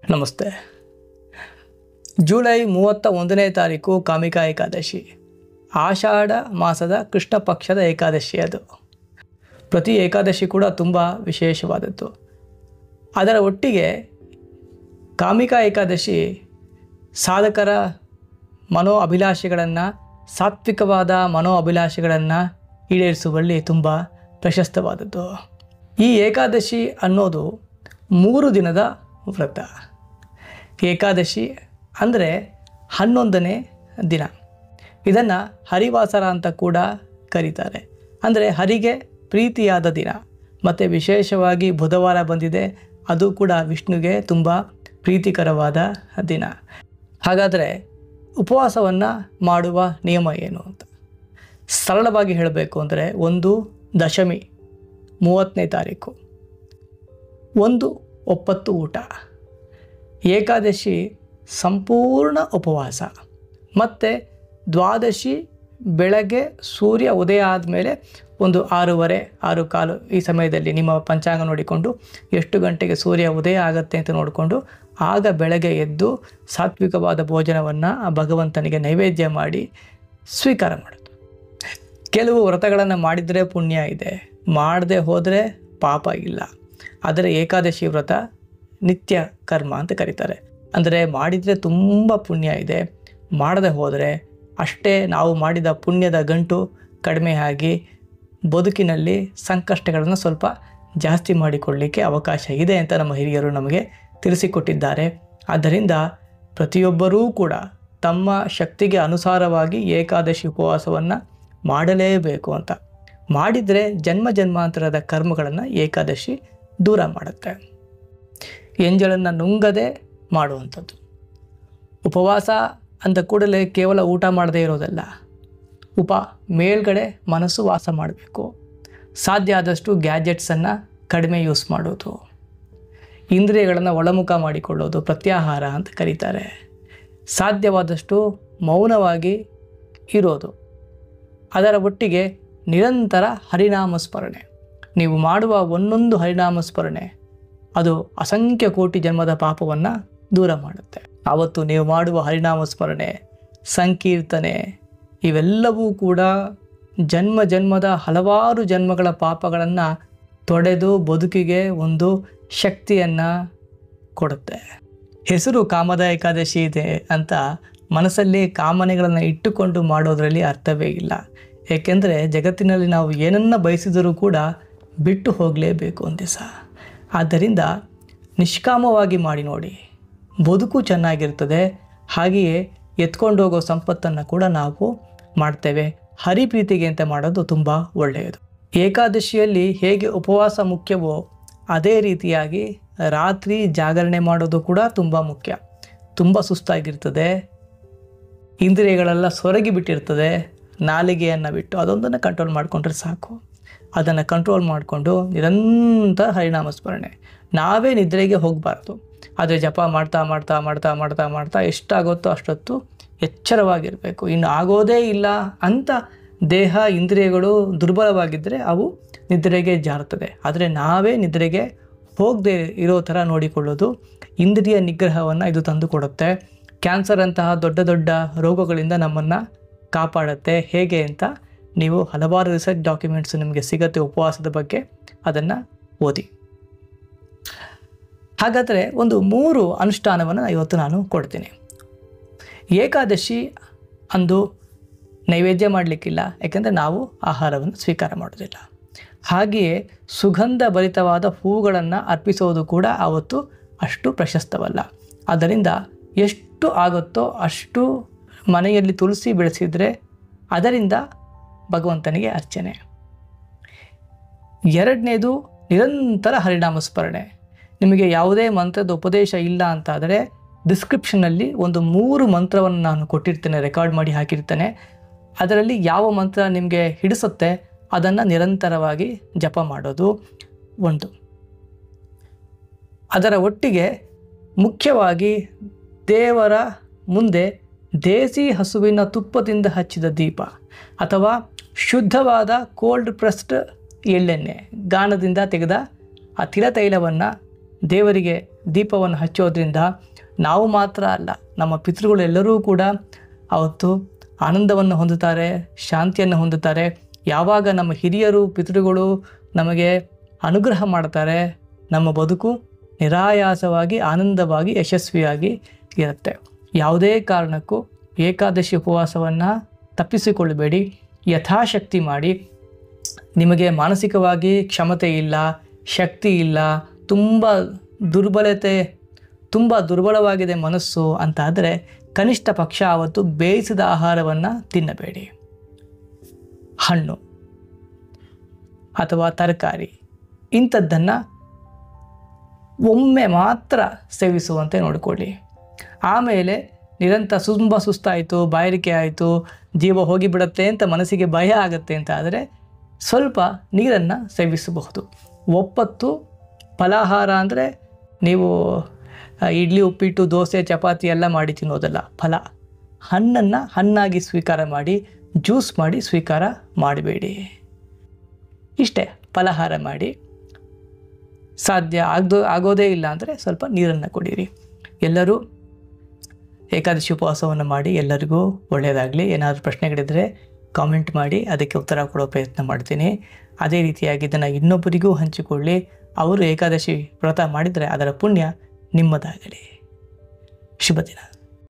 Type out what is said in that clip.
ನಮಸ್ತೆ. ಜುಲೈ 31ನೇ ತಾರೀಕು ಕಾಮಿಕಾ ಏಕಾದಶಿ, ಆಷಾಢ ಮಾಸದ ಕೃಷ್ಣ ಪಕ್ಷದ ಏಕಾದಶಿ. ಅದು ಪ್ರತಿ ಏಕಾದಶಿ ಕೂಡ ತುಂಬ ವಿಶೇಷವಾದದ್ದು. ಅದರ ಒಟ್ಟಿಗೆ ಕಾಮಿಕಾ ಏಕಾದಶಿ ಸಾಧಕರ ಮನೋ ಅಭಿಲಾಷೆಗಳನ್ನು, ಸಾತ್ವಿಕವಾದ ಮನೋ ಅಭಿಲಾಷೆಗಳನ್ನು ಈಡೇರಿಸುವಲ್ಲಿ ತುಂಬ ಪ್ರಶಸ್ತವಾದದ್ದು. ಈ ಏಕಾದಶಿ ಅನ್ನೋದು 3 ದಿನದ ವ್ರತ. ಏಕಾದಶಿ ಅಂದರೆ 11ನೇ ದಿನ. ಇದನ್ನು ಹರಿವಾಸರ ಅಂತ ಕೂಡ ಕರೀತಾರೆ. ಅಂದರೆ ಹರಿಗೆ ಪ್ರೀತಿಯಾದ ದಿನ. ಮತ್ತು ವಿಶೇಷವಾಗಿ ಬುಧವಾರ ಬಂದಿದೆ, ಅದು ಕೂಡ ವಿಷ್ಣುಗೆ ತುಂಬ ಪ್ರೀತಿಕರವಾದ ದಿನ. ಹಾಗಾದರೆ ಉಪವಾಸವನ್ನು ಮಾಡುವ ನಿಯಮ ಏನು ಅಂತ ಸರಳವಾಗಿ ಹೇಳಬೇಕು ಅಂದರೆ, 1 ದಶಮಿ 30ನೇ ತಾರೀಕು, 1 ಒಪ್ಪತ್ತು ಊಟ, ಏಕಾದಶಿ ಸಂಪೂರ್ಣ ಉಪವಾಸ, ಮತ್ತು ದ್ವಾದಶಿ ಬೆಳಗ್ಗೆ ಸೂರ್ಯ ಉದಯ ಆದಮೇಲೆ ಒಂದು 6:30 6:15 ಈ ಸಮಯದಲ್ಲಿ ನಿಮ್ಮ ಪಂಚಾಂಗ ನೋಡಿಕೊಂಡು ಎಷ್ಟು ಗಂಟೆಗೆ ಸೂರ್ಯ ಉದಯ ಆಗುತ್ತೆ ಅಂತ ನೋಡಿಕೊಂಡು ಆಗ ಬೆಳಗ್ಗೆ ಎದ್ದು ಸಾತ್ವಿಕವಾದ ಭೋಜನವನ್ನು ಭಗವಂತನಿಗೆ ನೈವೇದ್ಯ ಮಾಡಿ ಸ್ವೀಕಾರ ಮಾಡೋದು. ಕೆಲವು ವ್ರತಗಳನ್ನು ಮಾಡಿದರೆ ಪುಣ್ಯ ಇದೆ, ಮಾಡದೆ ಹೋದರೆ ಪಾಪ ಇಲ್ಲ. ಆದರೆ ಏಕಾದಶಿ ವ್ರತ ನಿತ್ಯ ಕರ್ಮ ಅಂತ ಕರೀತಾರೆ. ಅಂದರೆ ಮಾಡಿದರೆ ತುಂಬ ಪುಣ್ಯ ಇದೆ, ಮಾಡದೆ ಹೋದರೆ ಅಷ್ಟೇ ನಾವು ಮಾಡಿದ ಪುಣ್ಯದ ಗಂಟು ಕಡಿಮೆ ಆಗಿ ಬದುಕಿನಲ್ಲಿ ಸಂಕಷ್ಟಗಳನ್ನು ಸ್ವಲ್ಪ ಜಾಸ್ತಿ ಮಾಡಿಕೊಳ್ಳಲಿಕ್ಕೆ ಅವಕಾಶ ಇದೆ ಅಂತ ನಮ್ಮ ಹಿರಿಯರು ನಮಗೆ ತಿಳಿಸಿಕೊಟ್ಟಿದ್ದಾರೆ. ಆದ್ದರಿಂದ ಪ್ರತಿಯೊಬ್ಬರೂ ಕೂಡ ತಮ್ಮ ಶಕ್ತಿಗೆ ಅನುಸಾರವಾಗಿ ಏಕಾದಶಿ ಉಪವಾಸವನ್ನು ಮಾಡಲೇಬೇಕು ಅಂತ. ಮಾಡಿದರೆ ಜನ್ಮ ಜನ್ಮಾಂತರದ ಕರ್ಮಗಳನ್ನು ಏಕಾದಶಿ ದೂರ ಮಾಡುತ್ತೆ. ಎಂಜಲನ್ನು ನುಂಗದೆ ಮಾಡುವಂಥದ್ದು. ಉಪವಾಸ ಅಂದ ಕೂಡಲೇ ಕೇವಲ ಊಟ ಮಾಡದೇ ಇರೋದಲ್ಲ. ಮೇಲ್ಗಡೆ ಮನಸ್ಸು ವಾಸ ಮಾಡಬೇಕು. ಸಾಧ್ಯ ಆದಷ್ಟು ಗ್ಯಾಜೆಟ್ಸನ್ನು ಕಡಿಮೆ ಯೂಸ್ ಮಾಡೋದು, ಇಂದ್ರಿಯಗಳನ್ನು ಒಳಮುಖ ಮಾಡಿಕೊಳ್ಳೋದು ಪ್ರತ್ಯಾಹಾರ ಅಂತ ಕರೀತಾರೆ. ಸಾಧ್ಯವಾದಷ್ಟು ಮೌನವಾಗಿ ಇರೋದು. ಅದರ ಒಟ್ಟಿಗೆ ನಿರಂತರ ಹರಿನಾಮ ಸ್ಮರಣೆ. ನೀವು ಮಾಡುವ ಒಂದೊಂದು ಹರಿನಾಮ ಸ್ಮರಣೆ ಅದು ಅಸಂಖ್ಯ ಕೋಟಿ ಜನ್ಮದ ಪಾಪವನ್ನು ದೂರ ಮಾಡುತ್ತೆ. ಆವತ್ತು ನೀವು ಮಾಡುವ ಹರಿನಾಮ ಸ್ಮರಣೆ, ಸಂಕೀರ್ತನೆ ಇವೆಲ್ಲವೂ ಕೂಡ ಜನ್ಮ ಜನ್ಮದ ಹಲವಾರು ಜನ್ಮಗಳ ಪಾಪಗಳನ್ನು ತೊಡೆದು ಬದುಕಿಗೆ ಒಂದು ಶಕ್ತಿಯನ್ನು ಕೊಡುತ್ತೆ. ಹೆಸರು ಕಾಮದ ಏಕಾದಶಿ ಇದೆ ಅಂತ ಮನಸ್ಸಲ್ಲಿ ಕಾಮನೆಗಳನ್ನು ಇಟ್ಟುಕೊಂಡು ಮಾಡೋದರಲ್ಲಿ ಅರ್ಥವೇ ಇಲ್ಲ. ಏಕೆಂದರೆ ಜಗತ್ತಿನಲ್ಲಿ ನಾವು ಏನನ್ನು ಬಯಸಿದರೂ ಕೂಡ ಬಿಟ್ಟು ಹೋಗಲೇಬೇಕು ಒಂದು ದಿವಸ. ಆದ್ದರಿಂದ ನಿಷ್ಕಾಮವಾಗಿ ಮಾಡಿ ನೋಡಿ, ಬದುಕು ಚೆನ್ನಾಗಿರ್ತದೆ. ಹಾಗೆಯೇ ಎತ್ಕೊಂಡು ಹೋಗೋ ಸಂಪತ್ತನ್ನು ಕೂಡ ನಾವು ಮಾಡ್ತೇವೆ. ಹರಿಪ್ರೀತಿಗೆ ಅಂತ ಮಾಡೋದು ತುಂಬ ಒಳ್ಳೆಯದು. ಏಕಾದಶಿಯಲ್ಲಿ ಹೇಗೆ ಉಪವಾಸ ಮುಖ್ಯವೋ ಅದೇ ರೀತಿಯಾಗಿ ರಾತ್ರಿ ಜಾಗರಣೆ ಮಾಡೋದು ಕೂಡ ತುಂಬ ಮುಖ್ಯ. ತುಂಬ ಸುಸ್ತಾಗಿರ್ತದೆ, ಇಂದ್ರಿಯಗಳೆಲ್ಲ ಸೊರಗಿ ಬಿಟ್ಟಿರ್ತದೆ. ನಾಲಿಗೆಯನ್ನು ಬಿಟ್ಟು ಅದೊಂದನ್ನು ಕಂಟ್ರೋಲ್ ಮಾಡಿಕೊಂಡ್ರೆ ಸಾಕು. ಅದನ್ನು ಕಂಟ್ರೋಲ್ ಮಾಡಿಕೊಂಡು ನಿರಂತರ ಹರಿನಾಮ ಸ್ಮರಣೆ. ನಾವೇ ನಿದ್ರೆಗೆ ಹೋಗಬಾರ್ದು. ಆದರೆ ಜಪ ಮಾಡ್ತಾ ಮಾಡ್ತಾ ಮಾಡ್ತಾ ಮಾಡ್ತಾ ಮಾಡ್ತಾ ಎಷ್ಟಾಗುತ್ತೋ ಅಷ್ಟೊತ್ತು ಎಚ್ಚರವಾಗಿರಬೇಕು. ಇನ್ನು ಆಗೋದೇ ಇಲ್ಲ ಅಂತ ದೇಹ ಇಂದ್ರಿಯಗಳು ದುರ್ಬಲವಾಗಿದ್ದರೆ ಅವು ನಿದ್ರೆಗೆ ಜಾರುತ್ತದೆ. ಆದರೆ ನಾವೇ ನಿದ್ರೆಗೆ ಹೋಗದೆ ಇರೋ ಥರ ನೋಡಿಕೊಳ್ಳೋದು ಇಂದ್ರಿಯ ನಿಗ್ರಹವನ್ನು ಇದು ತಂದು ಕೊಡುತ್ತೆ. ಕ್ಯಾನ್ಸರ್ ಅಂತಹ ದೊಡ್ಡ ದೊಡ್ಡ ರೋಗಗಳಿಂದ ನಮ್ಮನ್ನು ಕಾಪಾಡುತ್ತೆ. ಹೇಗೆ ಅಂತ ನೀವು ಹಲವಾರು ರಿಸರ್ಚ್ ಡಾಕ್ಯುಮೆಂಟ್ಸ್ ನಿಮಗೆ ಸಿಗುತ್ತೆ ಉಪವಾಸದ ಬಗ್ಗೆ, ಅದನ್ನು ಓದಿ. ಹಾಗಾದರೆ ಒಂದು 3 ಅನುಷ್ಠಾನವನ್ನು ಇವತ್ತು ನಾನು ಕೊಡ್ತೀನಿ. ಏಕಾದಶಿ ಅಂದು ನೈವೇದ್ಯ ಮಾಡಲಿಕ್ಕಿಲ್ಲ, ಯಾಕೆಂದರೆ ನಾವು ಆಹಾರವನ್ನು ಸ್ವೀಕಾರ ಮಾಡೋದಿಲ್ಲ. ಹಾಗೆಯೇ ಸುಗಂಧ ಭರಿತವಾದ ಹೂಗಳನ್ನು ಅರ್ಪಿಸೋದು ಕೂಡ ಆವತ್ತು ಅಷ್ಟು ಪ್ರಶಸ್ತವಲ್ಲ. ಆದ್ದರಿಂದ ಎಷ್ಟು ಆಗುತ್ತೋ ಅಷ್ಟು ಮನೆಯಲ್ಲಿ ತುಳಸಿ ಬೆಳೆಸಿದರೆ ಅದರಿಂದ ಭಗವಂತನಿಗೆ ಅರ್ಚನೆ. 2ನೇದು ನಿರಂತರ ಹರಿನಾಮ ಸ್ಮರಣೆ. ನಿಮಗೆ ಯಾವುದೇ ಮಂತ್ರದ ಉಪದೇಶ ಇಲ್ಲ ಅಂತಾದರೆ ಡಿಸ್ಕ್ರಿಪ್ಷನ್ನಲ್ಲಿ ಒಂದು 3 ಮಂತ್ರವನ್ನು ನಾನು ಕೊಟ್ಟಿರ್ತೇನೆ, ರೆಕಾರ್ಡ್ ಮಾಡಿ ಹಾಕಿರ್ತೇನೆ. ಅದರಲ್ಲಿ ಯಾವ ಮಂತ್ರ ನಿಮಗೆ ಹಿಡಿಸುತ್ತೆ ಅದನ್ನು ನಿರಂತರವಾಗಿ ಜಪ ಮಾಡೋದು ಒಂದು. ಅದರ ಒಟ್ಟಿಗೆ ಮುಖ್ಯವಾಗಿ ದೇವರ ಮುಂದೆ ದೇಸಿ ಹಸುವಿನ ತುಪ್ಪದಿಂದ ಹಚ್ಚಿದ ದೀಪ ಅಥವಾ ಶುದ್ಧವಾದ ಕೋಲ್ಡ್ ಪ್ರೆಸ್ಡ್ ಎಳ್ಳೆಣ್ಣೆ, ಗಾಣದಿಂದ ತೆಗೆದ ಆ ತಿಲತೈಲವನ್ನು ದೇವರಿಗೆ ದೀಪವನ್ನು ಹಚ್ಚೋದ್ರಿಂದ ನಾವು ಮಾತ್ರ ಅಲ್ಲ, ನಮ್ಮ ಪಿತೃಗಳೆಲ್ಲರೂ ಕೂಡ ಅವತ್ತು ಆನಂದವನ್ನು ಹೊಂದುತ್ತಾರೆ, ಶಾಂತಿಯನ್ನು ಹೊಂದುತ್ತಾರೆ. ಯಾವಾಗ ನಮ್ಮ ಹಿರಿಯರು ಪಿತೃಗಳು ನಮಗೆ ಅನುಗ್ರಹ ಮಾಡ್ತಾರೆ, ನಮ್ಮ ಬದುಕು ನಿರಾಯಾಸವಾಗಿ ಆನಂದವಾಗಿ ಯಶಸ್ವಿಯಾಗಿ ಇರುತ್ತೆ. ಯಾವುದೇ ಕಾರಣಕ್ಕೂ ಏಕಾದಶಿ ಉಪವಾಸವನ್ನು ತಪ್ಪಿಸಿಕೊಳ್ಳಬೇಡಿ, ಯಥಾಶಕ್ತಿ ಮಾಡಿ. ನಿಮಗೆ ಮಾನಸಿಕವಾಗಿ ಕ್ಷಮತೆ ಇಲ್ಲ, ಶಕ್ತಿ ಇಲ್ಲ, ತುಂಬ ದುರ್ಬಲವಾಗಿದೆ ಮನಸ್ಸು ಅಂತ ಆದರೆ ಕನಿಷ್ಠ ಪಕ್ಷ ಆವತ್ತು ಬೇಯಿಸಿದ ಆಹಾರವನ್ನು ತಿನ್ನಬೇಡಿ. ಹಣ್ಣು ಅಥವಾ ತರಕಾರಿ ಇಂಥದ್ದನ್ನು ಒಮ್ಮೆ ಮಾತ್ರ ಸೇವಿಸುವಂತೆ ನೋಡಿಕೊಳ್ಳಿ. ಆಮೇಲೆ ನಿರಂತರ ತುಂಬ ಸುಸ್ತಾಯಿತು, ಬಾಯಾರಿಕೆ ಆಯಿತು, ಜೀವ ಹೋಗಿಬಿಡುತ್ತೆ ಅಂತ ಮನಸ್ಸಿಗೆ ಭಯ ಆಗುತ್ತೆ ಅಂತ ಆದರೆ ಸ್ವಲ್ಪ ನೀರನ್ನು ಸೇವಿಸಬಹುದು. ಒಪ್ಪತ್ತು ಫಲಾಹಾರ ಅಂದರೆ ನೀವು ಇಡ್ಲಿ, ಉಪ್ಪಿಟ್ಟು, ದೋಸೆ, ಚಪಾತಿ ಎಲ್ಲ ಮಾಡಿ ತಿನ್ನೋದಲ್ಲ. ಫಲ, ಹಣ್ಣನ್ನು ಹಣ್ಣಾಗಿ ಸ್ವೀಕಾರ ಮಾಡಿ, ಜ್ಯೂಸ್ ಮಾಡಿ ಸ್ವೀಕಾರ ಮಾಡಬೇಡಿ. ಇಷ್ಟೇ, ಫಲಾಹಾರ ಮಾಡಿ. ಸಾಧ್ಯ ಆಗೋದೇ ಇಲ್ಲ ಅಂದರೆ ಸ್ವಲ್ಪ ನೀರನ್ನು ಕುಡೀರಿ. ಎಲ್ಲರೂ ಏಕಾದಶಿ ಉಪವಾಸವನ್ನು ಮಾಡಿ. ಎಲ್ಲರಿಗೂ ಒಳ್ಳೆಯದಾಗಲಿ. ಏನಾದರೂ ಪ್ರಶ್ನೆಗಳಿದ್ದರೆ ಕಾಮೆಂಟ್ ಮಾಡಿ, ಅದಕ್ಕೆ ಉತ್ತರ ಕೊಡೋ ಪ್ರಯತ್ನ ಮಾಡ್ತೀನಿ. ಅದೇ ರೀತಿಯಾಗಿ ಇದನ್ನು ಇನ್ನೊಬ್ಬರಿಗೂ ಹಂಚಿಕೊಳ್ಳಿ. ಅವರು ಏಕಾದಶಿ ವ್ರತ ಮಾಡಿದರೆ ಅದರ ಪುಣ್ಯ ನಿಮ್ಮದಾಗಲಿ. ಶುಭ ದಿನ.